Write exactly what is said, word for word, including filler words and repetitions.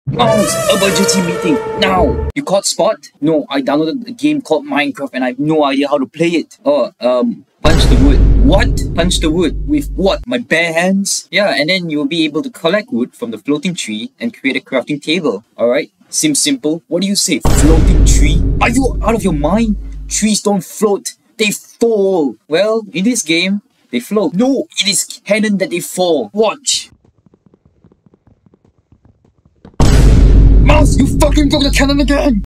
Mouse, emergency meeting, now! You caught Spot? No, I downloaded a game called Minecraft and I have no idea how to play it. Oh, um, punch the wood. What? Punch the wood? With what? My bare hands? Yeah, and then you'll be able to collect wood from the floating tree and create a crafting table. Alright? Seems simple. What do you say? Floating tree? Are you out of your mind? Trees don't float. They fall. Well, in this game, they float. No, it is canon that they fall. Watch. Mouse, you fucking broke the cannon again!